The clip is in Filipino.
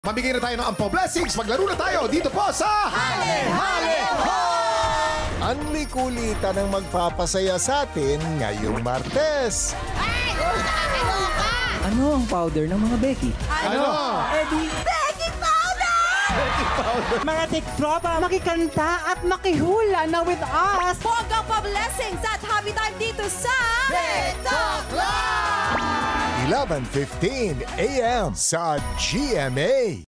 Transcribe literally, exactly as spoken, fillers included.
Mamigay na tayo ng Ampo Blessings. Maglaro na tayo dito po sa Hale, Hale, Ho! Unli kulitan ang magpapasaya sa atin ngayong Martes. Ay! Nakakaloka! Ano ang powder ng mga Becky? Ano? Eddie, Becky powder! Becky powder. mga tiktropa, makikanta at makihula na with us. Bonggang pa-blessings at happy time dito sa TikToClock! eleven fifteen a m sa G M A.